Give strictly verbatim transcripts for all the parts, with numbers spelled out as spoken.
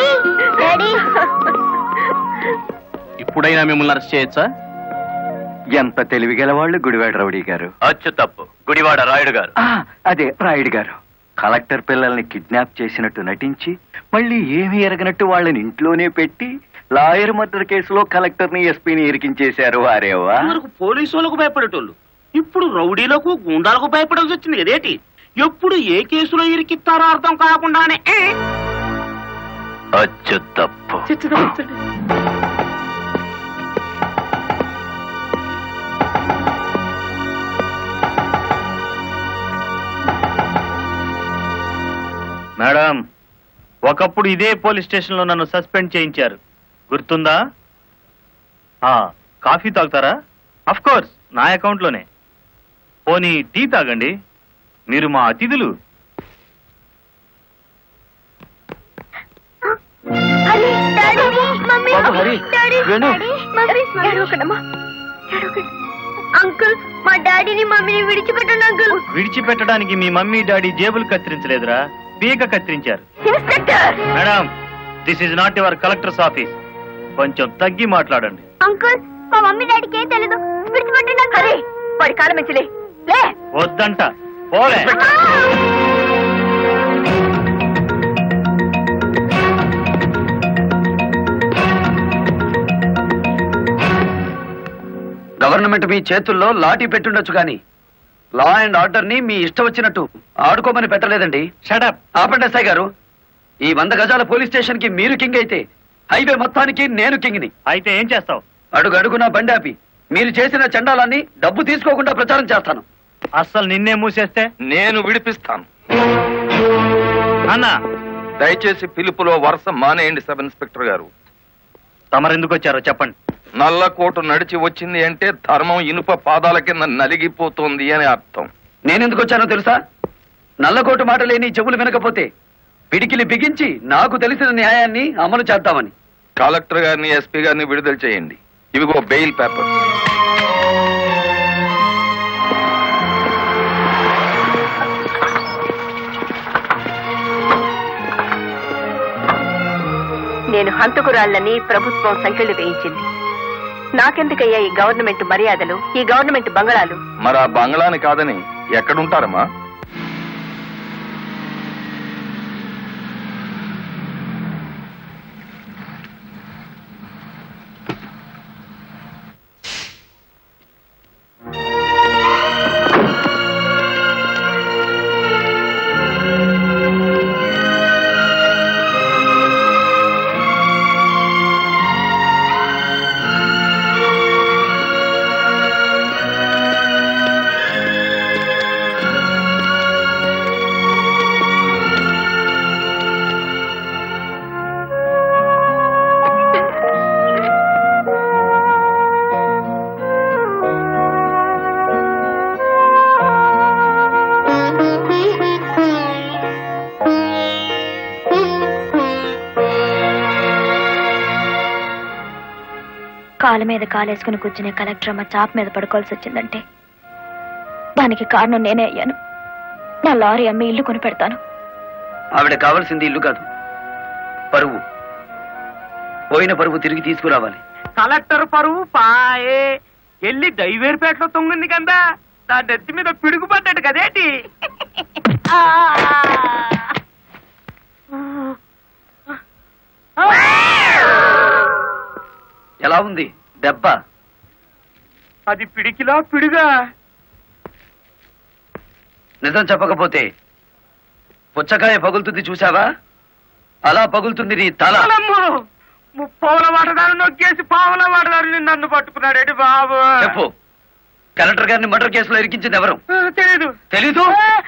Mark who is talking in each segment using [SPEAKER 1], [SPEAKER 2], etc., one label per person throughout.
[SPEAKER 1] ఇప్పుడైనా మిమ్మల్ని అరెస్ట్ చేయొచ్చా?
[SPEAKER 2] ఎంత తెలివిగల వాళ్ళు గుడివాడ రౌడీ గారు.
[SPEAKER 1] అచ్చు తప్పు, గుడివాడ రాయుడు గారు.
[SPEAKER 2] అదే రాయుడు గారు. కలెక్టర్ పిల్లల్ని కిడ్నాప్ చేసినట్టు నటించి మళ్ళీ ఏమీ ఎరగనట్టు వాళ్ళని ఇంట్లోనే పెట్టి లాయర్ మర్డర్ కేసులో కలెక్టర్ ని ఎస్పీని ఇరికించేశారు. వారేవా
[SPEAKER 3] పోలీసు వాళ్ళకు భయపడేటోళ్ళు ఇప్పుడు రౌడీలకు గుండాలకు భయపడాల్సి వచ్చింది కదేటి. ఎప్పుడు ఏ కేసులో ఇరికిస్తారో అర్థం కాకుండానే
[SPEAKER 1] అచ్చు తప్పు.
[SPEAKER 4] మేడం, ఒకప్పుడు ఇదే పోలీస్ స్టేషన్ లో నన్ను సస్పెండ్ చేయించారు, గుర్తుందా? కాఫీ తాగుతారా? అఫ్ కోర్స్, నా అకౌంట్ లోనే. పోనీ టీ తాగండి, మీరు మా అతిథులు.
[SPEAKER 5] అంకుల్, మా డాడీని మమ్మీని విడిచిపెట్టండి అంకుల్.
[SPEAKER 4] విడిచిపెట్టడానికి మీ మమ్మీ డాడీ జేబులు కత్తిరించలేదురా, పీక కత్తిరించారు. Madam, this is not your collector's office, కొంచెం తగ్గి మాట్లాడండి.
[SPEAKER 5] అంకుల్, మా మమ్మీ డాడీకి ఏం తెలీదు, విడిచిపెట్టండి. అరే వాడి కాలం మంచిలే.
[SPEAKER 4] వద్దంట, పోలే.
[SPEAKER 2] గవర్నమెంట్ మీ చేతుల్లో లాఠీ పెట్టుండొచ్చు కానీ లా అండ్ ఆర్డర్ ని మీ ఇష్టం వచ్చినట్టు ఆడుకోమని పెట్టలేదండి.
[SPEAKER 4] షటప్.
[SPEAKER 2] ఆపండి ఎస్ఐ గారు. ఈ వంద గజాల పోలీస్ స్టేషన్ కి మీరు కింగ్ అయితే హైవే మొత్తానికి నేను కింగ్ని.
[SPEAKER 4] అయితే ఏం చేస్తావు?
[SPEAKER 2] అడుగు అడుగునా బండి ఆపి మీరు చేసిన చండాలాన్ని డబ్బు తీసుకోకుండా ప్రచారం చేస్తాను.
[SPEAKER 4] అస్సలు నిన్నే మూసేస్తే
[SPEAKER 1] నేను విడిపిస్తాను.
[SPEAKER 4] అన్నా,
[SPEAKER 1] దయచేసి పిలుపులో వరుస మానేయండి సబ్ ఇన్స్పెక్టర్ గారు.
[SPEAKER 4] తమరెందుకు వచ్చారో చెప్పండి.
[SPEAKER 1] నల్లకోటు నడిచి వచ్చింది అంటే ధర్మం ఇనుప పాదాల కింద నలిగిపోతుంది అని అర్థం.
[SPEAKER 2] నేనెందుకు వచ్చానో తెలుసా? నల్లకోటు మాట లేని చెవులు వినకపోతే పిడికిలి బిగించి నాకు తెలిసిన న్యాయాన్ని అమలు చేద్దామని.
[SPEAKER 1] కలెక్టర్ గారిని, ఎస్పీ గారిని విడుదల చేయండి. ఇవిగో బెయిల్ పేపర్.
[SPEAKER 6] నేను హంతకురాళ్ళని ప్రభుత్వం సంఖ్యలు వేయించింది. నాకెందుకయ్యా ఈ గవర్నమెంట్ మర్యాదలు, ఈ గవర్నమెంట్ బంగళాలు?
[SPEAKER 1] మరి ఆ బంగళాని కాదని ఎక్కడుంటారమ్మా?
[SPEAKER 5] కాళ్ళ మీద కాలేసుకుని కూర్చునే కలెక్టర్ అమ్మ చాప్ మీద పడుకోవాల్సి వచ్చిందంటే దానికి కారణం నేనే అయ్యాను. నా లారీ అమ్మి ఇల్లు కొని పెడతాను.
[SPEAKER 2] ఆవిడ కావాల్సింది ఇల్లు కాదు, పరువు. పోయిన పరువు తిరిగి తీసుకురావాలి.
[SPEAKER 3] కలెక్టర్ పరువు పాయే ఎల్లి దైవేరుపేటలో తొంగింది కదా, నా నెత్తి మీద పిడుగు పడ్డాడు కదేటి.
[SPEAKER 2] ఎలా ఉంది దెబ్బ?
[SPEAKER 3] అది పిడికిలా పిడుగా?
[SPEAKER 2] నిజం చెప్పకపోతే పుచ్చకాయ పగులుతుంది చూసావా, అలా పగులుతుంది నీ తల.
[SPEAKER 3] ముప్పావుల వాటదారు నొక్కేసి పావుల వాటదారు నన్ను పట్టుకున్నాడేటి బాబు.
[SPEAKER 2] చెప్పు, కలెక్టర్ గారిని మర్డర్ కేసులో ఇరికించింది ఎవరు?
[SPEAKER 3] తెలీదు.
[SPEAKER 2] తెలీదు?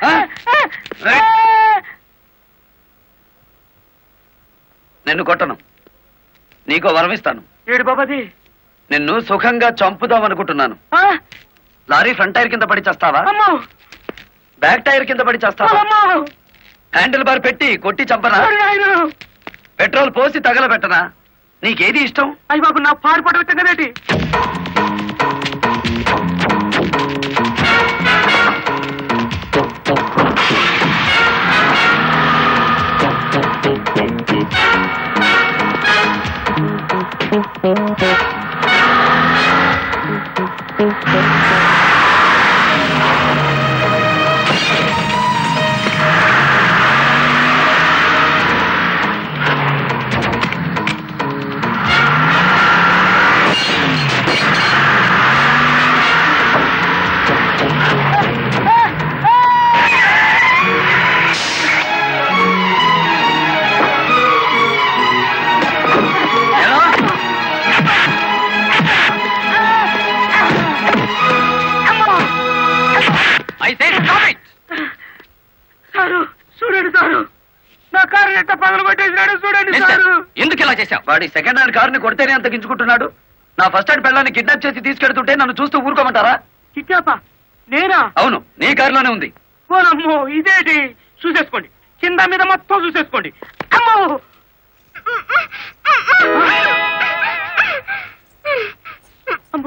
[SPEAKER 2] నిన్ను కొట్టను, నీకో వరమిస్తాను.
[SPEAKER 3] ఏడు బాబాది,
[SPEAKER 2] నిన్ను సుఖంగా చంపుదాం అనుకుంటున్నాను. లారీ ఫ్రంట్ టైర్ కింద పడి చేస్తావా, బ్యాక్ టైర్ కింద పడి చేస్తావా, హ్యాండిల్ బార్ పెట్టి కొట్టి చంపనా, పెట్రోల్ పోసి తగలబెట్టనా? నీకేది ఇష్టం?
[SPEAKER 3] అయ్యి బాబు, నా పాడు పడవచ్చు కదేటి.
[SPEAKER 2] సారు చూడండి సారు, నా కారు ఎట్ట పగలు కొట్టేసినాడు చూడండి సారు.
[SPEAKER 1] ఎందుకు ఇలా చేశావు?
[SPEAKER 2] వాడి సెకండ్ హ్యాండ్ కారుని కొడితేనే అంత గించుకుంటున్నాడు. నా ఫస్ట్ హ్యాండ్ పిల్లాన్ని కిడ్నాప్ చేసి తీసుకెడుతుంటే నన్ను చూస్తూ ఊరుకోమంటారా?
[SPEAKER 3] కిడ్నాపా? నేనా?
[SPEAKER 2] అవును, నీ కారులోనే ఉంది.
[SPEAKER 3] ఓనమ్మో, ఇదేంటి? చూసేసుకోండి, కింద మీద మొత్తం చూసేసుకోండి. అమ్మో, అమ్మో,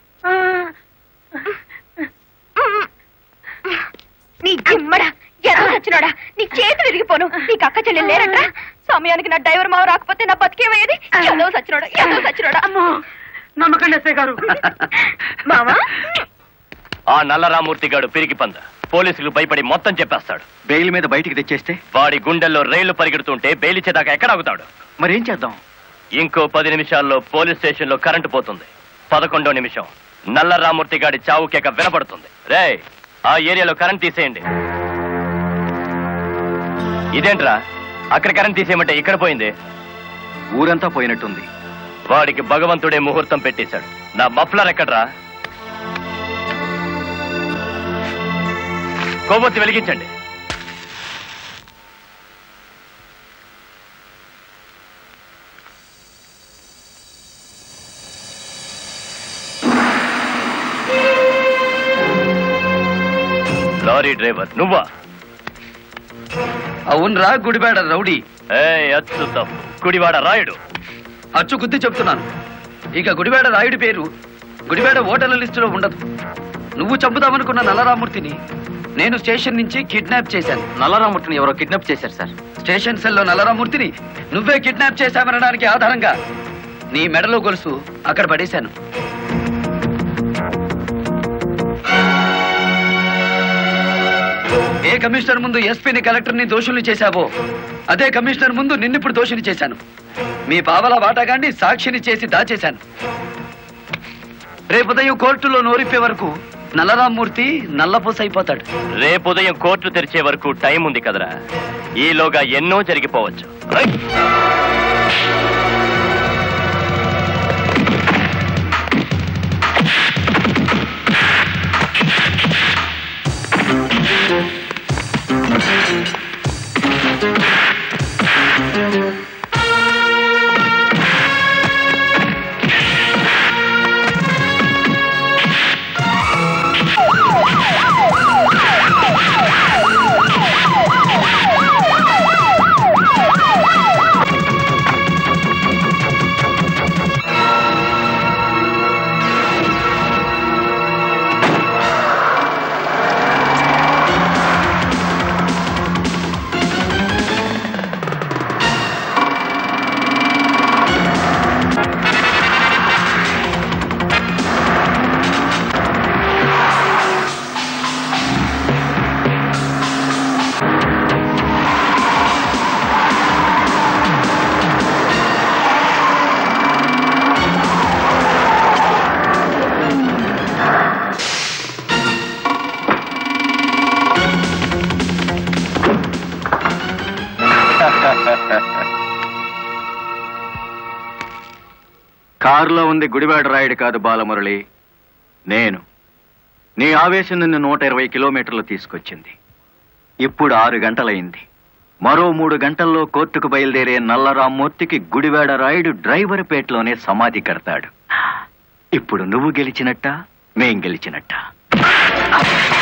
[SPEAKER 5] నీ జిమ్మడా ఎలా చచ్చినాడా? నీ చేతి విరిగిపోను. నీకు అక్క చెల్లెలు లేరట. సమయానికి నా డ్రైవర్ మావ రాకపోతే నా బతికేమయ్యేది. ఏదో సచ్చినోడా, ఏదో సచ్చినోడా.
[SPEAKER 3] అమ్మో, నమ్మకండి ఎస్ఐ గారు.
[SPEAKER 5] మావా,
[SPEAKER 4] ఆ నల్లరామూర్తి గాడు పిరికి పంద పోలీసులు భయపడి మొత్తం చెప్పేస్తాడు.
[SPEAKER 2] బెయిల్ మీద బయటికి తెచ్చేస్తే
[SPEAKER 4] వాడి గుండెల్లో రైళ్లు పరిగెడుతుంటే బెయిల్ ఇచ్చేదాకా ఎక్కడ ఆగుతాడు?
[SPEAKER 2] మరేం చేద్దాం?
[SPEAKER 4] ఇంకో పది నిమిషాల్లో పోలీస్ స్టేషన్ లో కరెంటు పోతుంది. పదకొండో నిమిషం నల్లరామూర్తి గాడి చావు కేక వినపడుతుంది. రే, ఆ ఏరియాలో కరెంట్ తీసేయండి. ఇదేంట్రా, అక్కడ కరెంట్ తీసేయమంటే ఇక్కడ పోయింది?
[SPEAKER 2] ఊరంతా పోయినట్టుంది.
[SPEAKER 4] వాడికి భగవంతుడే ముహూర్తం పెట్టేశాడు. నా మఫ్లర్ ఎక్కడ్రా? కోబొత్తి వెలిగించండి. లారీ డ్రైవర్ నువ్వా?
[SPEAKER 2] అవునరా, గుడిబేడ రౌడీ.
[SPEAKER 4] ఏ అచ్చు తప్పు, గుడివాడ రాయుడు.
[SPEAKER 2] అచ్చు గుద్ది చెప్తున్నాను. ఇక గుడిబేడ రాయుడి పేరు గుడిబేడ ఓటర్ల లిస్టులో ఉండదు. నువ్వు చంపుదామనుకున్న నల్లరామూర్తిని నేను స్టేషన్ నుంచి కిడ్నాప్ చేశాను.
[SPEAKER 1] నల్లరామూర్తిని ఎవరో కిడ్నాప్ చేశారు సార్.
[SPEAKER 2] స్టేషన్ సెల్లో నల్లరామూర్తిని నువ్వే కిడ్నాప్ చేశామనడానికి ఆధారంగా నీ మెడలో గొలుసు అక్కడ పడేశాను. ఏ కమిషనర్ ముందు ఎస్పీని కలెక్టర్ని దోషుల్ని చేశావో అదే కమిషనర్ ముందు నిన్నిప్పుడు దోషుని చేశాను. మీ పావలా వాటాగాండి సాక్షిని చేసి దాచేశాను. రేపు ఉదయం కోర్టులో నోరిప్పే వరకు నల్లరామూర్తి నల్లపూస అయిపోతాడు.
[SPEAKER 4] రేపు ఉదయం కోర్టు తెరిచే వరకు టైం ఉంది కదరా. ఈలోగా ఎన్నో జరిగిపోవచ్చు. రైట్.
[SPEAKER 7] కారులో ఉంది గుడివాడ రాయుడు కాదు బాలమురళి, నేను. నీ ఆవేశం నిన్ను నూట ఇరవై కిలోమీటర్లు తీసుకొచ్చింది. ఇప్పుడు ఆరు గంటలైంది. మరో మూడు గంటల్లో కోర్టుకు బయలుదేరే నల్లరామూర్తికి గుడివాడ రాయుడు డ్రైవర్ పేటలోనే సమాధి కడతాడు. ఇప్పుడు నువ్వు గెలిచినట్టా, మేం గెలిచినట్టా?